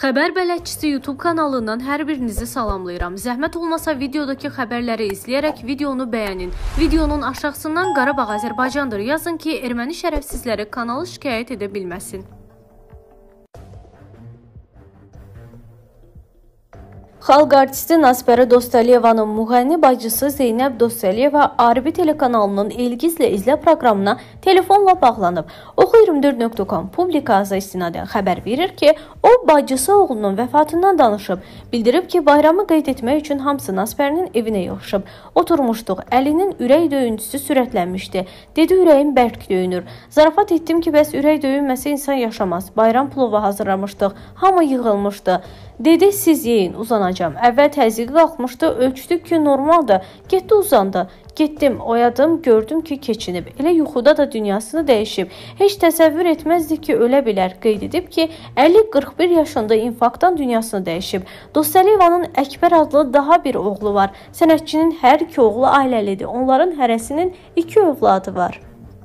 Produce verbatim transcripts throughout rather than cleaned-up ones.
Xəbər Bələdçisi YouTube kanalından hər birinizi salamlayıram. Zəhmət olmasa videodakı xəbərləri izləyərək videonu bəyənin. Videonun aşağısından Qarabağ Azərbaycandır yazın ki, erməni şərəfsizləri kanalı şikayət edə bilməsin. Xalq artisti Nasbəri Dostəliyevanın müğənni bacısı Zeynəb Dostəliyeva Aribi telekanalının Elgizlə izlə proqramına telefonla bağlanıb. Oxu iyirmi dörd nöqtə com publikasına istinadən xəbər verir ki, o bacısı oğlunun vəfatından danışıb. Bildirib ki, bayramı qeyd etmək üçün hamısı Nasbərinin evinə yığışıb. Oturmuşduq, əlinin ürək döyüntüsü sürətlənmişdi. Dedi, ürəyim bərk döyünür. Zarafat etdim ki, bəs ürək döyünməsə insan yaşamaz. Bayram plovu hazırlamışdıq, hamı yığılmışdı. Dedi, siz yeyin, uzanacam. Əvvəl təzyiqi qalxmışdı, ölçdük ki, normaldır. Getdi, uzandı. Getdim, oyadım, gördüm ki, keçinib. Elə yuxuda da dünyasını dəyişib. Heç təsəvvür etməzdi ki, ölə bilər. Qeyd edib ki, əlli qırx bir yaşında infarktdan dünyasını dəyişib. Dostəliyevanın Əkbər adlı daha bir oğlu var. Sənətçinin hər iki oğlu ailəlidir. Onların hərəsinin iki övladı var.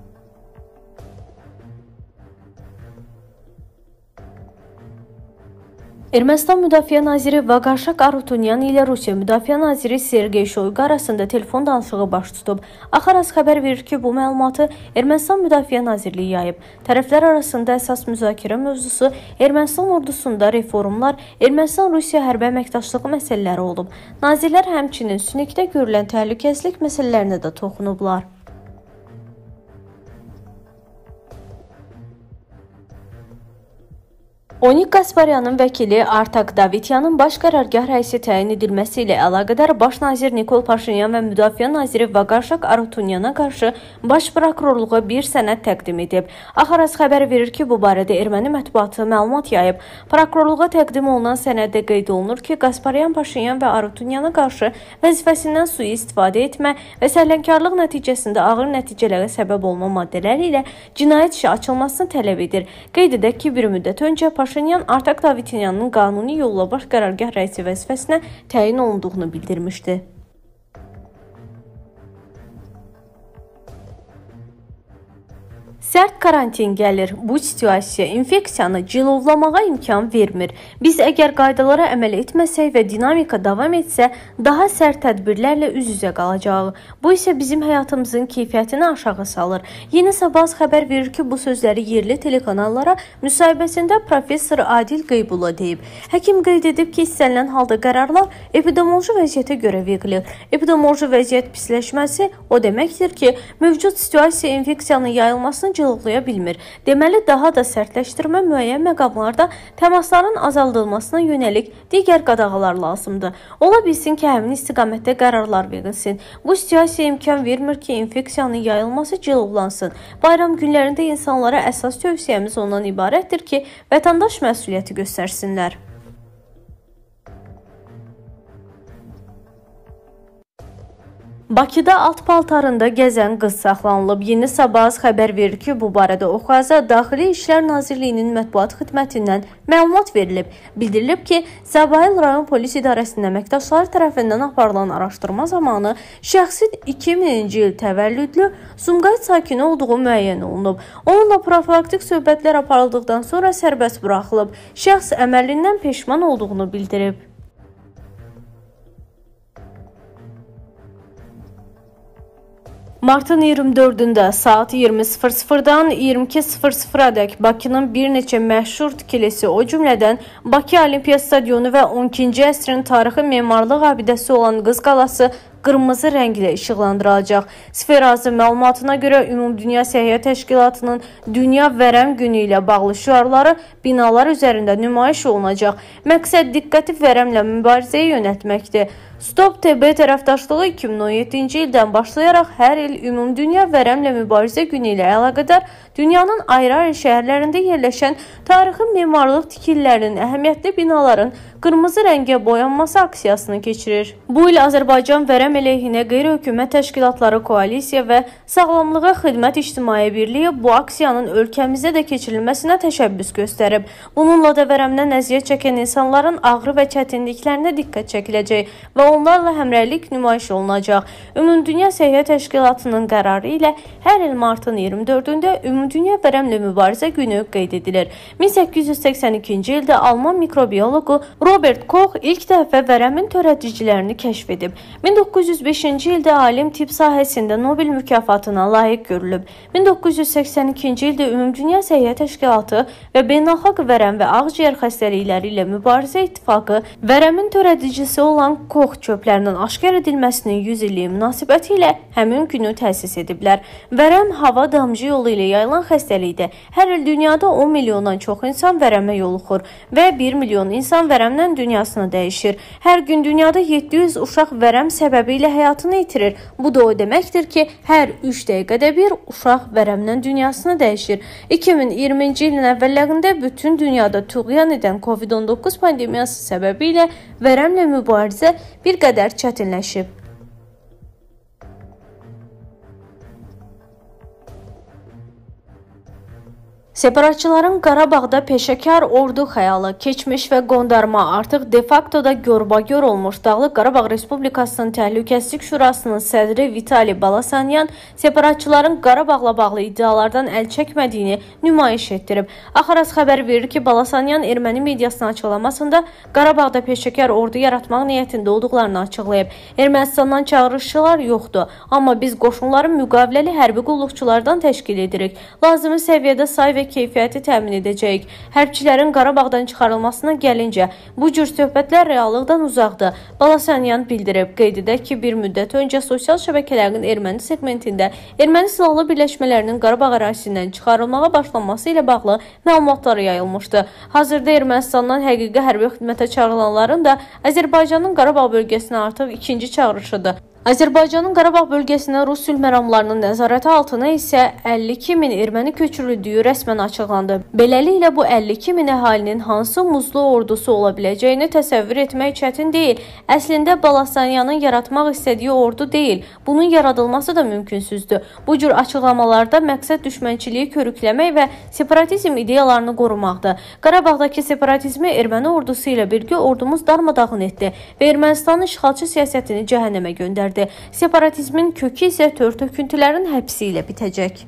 Ermənistan Müdafiə Naziri Vaqarşaq Arutunyan ilə Rusiya Müdafiə Naziri Sergey Shoygu arasında telefon danışığı baş tutub. Axaras xəbər verir ki, bu məlumatı Ermənistan Müdafiə Nazirliyi yayıb. Tərəflər arasında əsas müzakirə mövzusu Ermənistan ordusunda reformlar, Ermənistan-Rusiya hərbi əməkdaşlığı məsələləri olub. Nazirlər həmçinin Sünikdə görülən təhlükəsizlik məsələlərinə də toxunublar. Onik Qasparyanın vəkili Artak Davityanın baş qərargah rəisi təyin edilməsi ilə əlaqədar baş nazir Nikol Paşinyan və Müdafiə naziri Vaqarşaq Arutunyana qarşı baş prokurorluğa bir sənəd təqdim edib. Axaras xəbər verir ki, bu barədə erməni mətbuatı məlumat yayıb. Prokurorluğa təqdim olunan sənəddə qeyd olunur ki, Qasparyan, Paşinyan və Arutunyana qarşı vəzifəsindən sui-istifadə etmə və səhlənkarlıq nəticəsində ağır nəticələrə səbəb olma maddələri ilə cinayət işi açılmasını tələb edir. Qeyd edək ki, bir müddət öncə Paşinyan Artak Davityanın qanuni yolla baş qərargah rəisi vəzifəsinə təyin olunduğunu bildirmişdi. Sərt karantin gəlir. Bu situasiya infeksiyanı cilovlamağa imkan vermir. Biz əgər qaydalara əməl etməsək və dinamika davam etsə, daha sərt tədbirlərlə üz-üzə qalacağıq. Bu isə bizim həyatımızın keyfiyyətini aşağı salır. Yeni Sabah xəbər verir ki, bu sözləri yerli telekanallara müsahibəsində professor Adil Qeybula deyib. Həkim qeyd edib ki, istənilən halda qərarlar epidemioloji vəziyyətə görə verilir. Epidemioloji vəziyyət pisləşməsi o deməkdir ki, mövcud situasiya infeksiyanın yayılmasını cilovlaya bilmir. Deməli, daha da sərtləşdirmə müəyyən məqamlarda təmasların azaldılmasına yönəlik digər qadağalar lazımdır. Ola bilsin ki, həmin istiqamətdə qərarlar verilsin. Bu situasiya imkan vermir ki, infeksiyanın yayılması cilovlansın. Bayram günlərində insanlara əsas tövsiyəmiz ondan ibarətdir ki, vətəndaş məsuliyyəti göstərsinlər. Bakıda alt paltarında gəzən qız saxlanılıb. Yeni Sabah xəbər verir ki, bu barədə Oxaza Daxili İşlər Nazirliyinin mətbuat xidmətindən məlumat verilib. Bildirilib ki, Zabayıl rayon polis idarəsinin əməkdaşları tərəfindən aparılan araşdırma zamanı şəxsin iki minci il təvəllüdlü Sumqayıt sakini olduğu müəyyən olunub. Onunla profilaktik söhbətlər aparıldıqdan sonra sərbəst buraxılıb. Şəxs əməlindən peşman olduğunu bildirib. Martın iyirmi dördündə saat iyirmi sıfır sıfırdan iyirmi iki sıfır sıfıradək Bakının bir neçə məşhur tikilisi, o cümlədən Bakı Olimpiya Stadionu və on ikinci əsrin tarixi memarlıq abidəsi olan Qız Qalası qırmızı rənglə işıqlandırılacaq. Sferazı məlumatına görə Ümumdünya Səhiyyə Təşkilatının Dünya Vərəm Günü ilə bağlı şüarları binalar üzərində nümayiş olunacaq. Məqsəd diqqəti vərəmlə mübarizəyə yönəltməkdir. Stop T B tərəfdaşlığı iki min on yeddinci ildən başlayaraq hər il Ümumdünya Vərəmlə Mübarizə Günü ilə əlaqədar dünyanın ayrı-ayrı şəhərlərində yerləşən tarixi memarlıq tikililərinin, əhəmiyyətli binaların qırmızı rəngə boyanması aksiyasını keçirir. Bu il Azərbaycan Vərəm əleyhinə qeyri-hökumət təşkilatları koalisiya və Sağlamlığa Xidmət İctimai Birliyi bu aksiyanın ölkəmizdə də keçirilməsinə təşəbbüs göstərib. Bununla da vərəmdən əziyyət çəkən insanların ağrı və çətinliklərinə diqqət çəkiləcək və və onlarla həmrəylik nümayiş olunacaq. Ümumdünya Səhiyyə Təşkilatının qərarı ilə hər il martın iyirmi dördündə Ümumdünya Vərəmlə Mübarizə günü qeyd edilir. min səkkiz yüz səksən ikinci ildə Alman mikrobiyoloqu Robert Koch ilk dəfə vərəmin törədicilərini kəşf edib. min doqquz yüz beşinci ildə alim tibb sahəsində Nobel mükafatına layiq görülüb. min doqquz yüz səksən ikinci ildə Ümumdünya Səhiyyə Təşkilatı və Beynəlxalq Vərəm və Ağciyər xəstəlikləri ilə Mübarizə İttifaqı vərəmin törədicisi olan Koch çöplərinin aşkar edilməsinin yüz illiyi münasibəti ilə həmin günü təsis ediblər. Vərəm hava damcı yolu ilə yayılan xəstəlikdir. Hər il dünyada on milyondan çox insan vərəmə yoluxur və bir milyon insan vərəmdən dünyasını dəyişir. Hər gün dünyada yeddi yüz uşaq vərəm səbəbi ilə həyatını itirir. Bu da o deməkdir ki, hər üç dəqiqədə bir uşaq vərəmdən dünyasını dəyişir. iki min iyirminci ilin əvvəllərində bütün dünyada tuğyan edən Covid on doqquz pandemiyası səbəbi ilə vərəmlə mübarizə bir qədər çətinləşib. Separatçıların Qarabağda peşəkar ordu xəyalı, keçmiş və qondarma artıq de facto da görbagör olmuş Dağlıq Qarabağ Respublikasının Təhlükəsizlik Şurasının sədri Vitali Balasanyan separatçıların Qarabağla bağlı iddialardan əl çəkmədiyini nümayiş etdirib. Axaras xəbər verir ki, Balasanyan erməni mediasına açıqlamasında Qarabağda peşəkar ordu yaratmaq niyyətində olduqlarını açıqlayıb. Ermənistandan çağırışçılar yoxdur, amma biz qoşunları müqaviləli hərbi qulluqçulardan təşkil edirik. Lazımi səviyyədə say və keyfiyyəti təmin edəcəyik. Hərbçilərin Qarabağdan çıxarılmasına gəlincə, bu cür söhbətlər reallıqdan uzaqdır. Balasanyan bildirib. Qeyd edək ki, bir müddət öncə sosial şəbəkələrin erməni segmentində erməni silahlı birləşmələrinin Qarabağ ərazisindən çıxarılmağa başlanması ilə bağlı məlumatlar yayılmışdı. Hazırda Ermənistandan həqiqi hərbi xidmətə çağrılanların da Azərbaycanın Qarabağ bölgəsinə artıq ikinci çağırışıdır. Azərbaycanın Qarabağ bölgəsinə Rus sülh məramlarının nəzarəti altına isə əlli iki min erməni köçürüldüyü rəsmən açıqlandı. Beləliklə, bu əlli iki min əhalinin hansı muzlu ordusu ola biləcəyini təsəvvür etmək çətin deyil. Əslində, Balasanyanın yaratmaq istədiyi ordu deyil, bunun yaradılması da mümkünsüzdür. Bu cür açıqlamalarda məqsəd düşmənçiliyi körükləmək və separatizm ideyalarını qorumaqdır. Qarabağdakı separatizmi erməni ordusu ilə birgə ordumuz darmadağın etdi və Ermənistanın işğalçı siyasətini cəhənnəmə göndərdi. Separatizmin kökü isə tör-töküntülərin həbsi ilə bitəcək.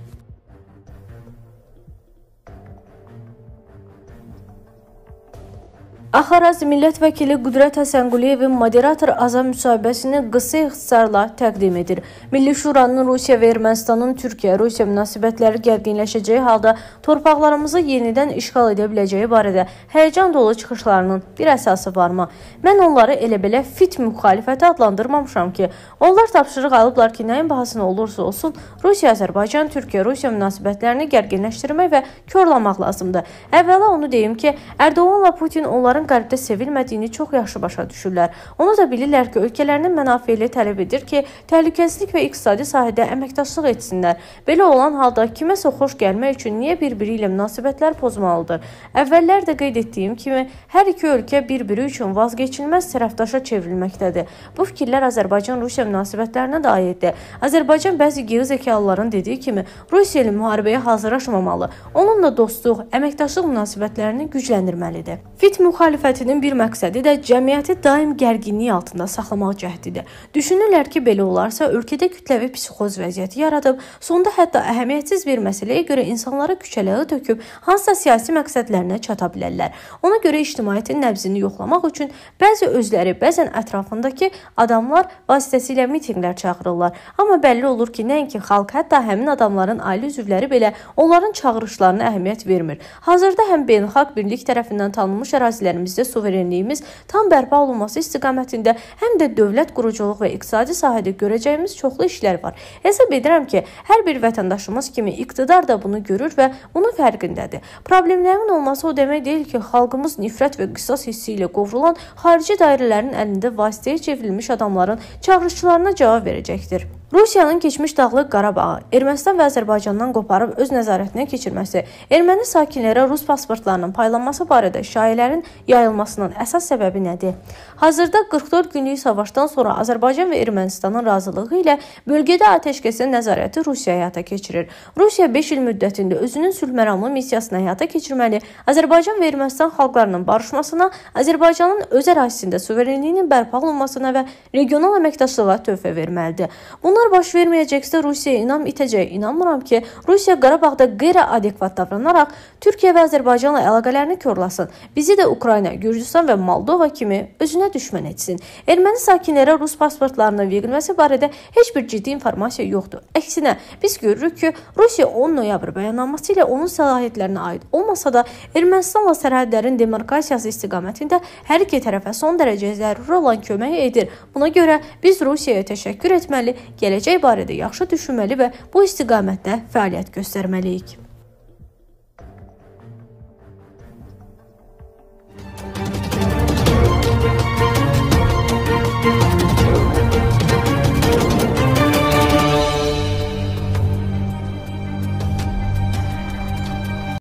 Axaraz millət vəkili Qüdrət Həsənquliyevin moderator azam müsahibəsini qısa ixtisarla təqdim edir. Milli Şuranın Rusiya və Ermənistanın Türkiyə-Rusiya münasibətləri gərginləşəcəyi halda torpaqlarımızı yenidən işğal edə biləcəyi barədə həyəcan dolu çıxışlarının bir əsası varmı? Mən onları elə-belə fit müxalifəti adlandırmamışam ki, onlar tapşırıq alıblar ki, nəyin bahasına olursa olsun Rusiya-Azərbaycan, Türkiyə-Rusiya münasibətlərini gərginləşdirmək və körlamaq lazımdır. Əvvəla onu deyim ki, Erdoğanla Putin onların Qərbdə sevilmədiyini çox yaxşı başa düşürlər. Onu da bilirlər ki, ölkələrinin mənafeyli tələb edir ki, təhlükəsizlik və iqtisadi sahədə əməkdaşlıq etsinlər. Belə olan halda kiməsə xoş gəlmək üçün niyə bir-biri ilə münasibətlər pozmalıdır? Əvvəllər də qeyd etdiyim kimi, hər iki ölkə bir-biri üçün vazgeçilməz tərəfdaşa çevrilməkdədir. Bu fikirlər Azərbaycan-Rusiya münasibətlərinə də aiddir. Azərbaycan bəzi geozekalıların dediyi kimi, Rusiya ilə müharibəyə hazırlaşmamalı, onunla dostluq, əməkdaşlıq münasibətlərini gücləndirməlidir. Fit müxalifətinin bir məqsədi də cəmiyyəti daim gərginlik altında saxlamaq cəhdidir. Düşünürlər ki, belə olarsa ölkədə kütləvi psixoz vəziyyəti yaradıb, sonda hətta əhəmiyyətsiz bir məsələyə görə insanları küçələrə töküb hansısa siyasi məqsədlərinə çata bilərlər. Ona görə ictimaiyyətin nəbzini yoxlamaq üçün bəzi özləri, bəzən ətrafındakı adamlar vasitəsilə mitinqlər çağırırlar. Amma bəlli olur ki, nəinki xalq, hətta həmin adamların ailə üzvləri belə onların çağırışlarına əhəmiyyət vermir. Hazırda həm beynəlxalq birlik tərəfindən tanınmış ərazilərimizdə suverenliyimiz tam bərpa olunması istiqamətində, həm də dövlət quruculuq və iqtisadi sahədə görəcəyimiz çoxlu işlər var. Hesab edirəm ki, hər bir vətəndaşımız kimi iqtidar da bunu görür və bunun fərqindədir. Problemlərin olması o demək deyil ki, xalqımız nifrət və qisas hissi ilə qovrulan xarici dairələrin əlində vasitəyə çevrilmiş adamların çağırışçılarına cavab verəcəkdir. Rusiyanın keçmiş Dağlıq Qarabağı Ermənistan və Azərbaycandan qoparıb öz nəzarətinə keçirməsi, erməni sakinlərə Rus pasportlarının paylanması barədə şayələrin yayılmasının əsas səbəbi nədir? Hazırda qırx dörd günlük savaşdan sonra Azərbaycan və Ermənistanın razılığı ilə bölgədə atəşkəsin nəzarəti Rusiya həyata keçirir. Rusiya beş il müddətində özünün sülh məramlı missiyasını həyata keçirməli, Azərbaycan və Ermənistan xalqlarının barışmasına, Azərbaycanın öz ərazisində suverenliyinin bərpa olunmasına və regional əməkdaşlığa töhfə verməlidir. Bunlar baş verməyəcəksə Rusiyaya inam itəcək. İnanmıram ki, Rusiya Qarabağda qeyri-adekvat davranaraq Türkiyə və Azərbaycanla əlaqələrini korlasın. Bizi də Ukrayna, Gürcüstan və Moldova kimi özünə düşmən etsin. Erməni sakinlərə Rus pasportlarının verilməsi barədə heç bir ciddi informasiya yoxdur. Əksinə, biz görürük ki, Rusiya on noyabr bəyannaməsi ilə onun səlahiyyətlərinə aid olmasa da Ermənistanla sərhədlərin demarkasiyası istiqamətində hər iki tərəfə son dərəcə zəruri olan kömək edir. Buna görə biz Rusiyaya təşəkkür etməli, gələcək barədə yaxşı düşünməli və bu istiqamətdə fəaliyyət göstərməliyik.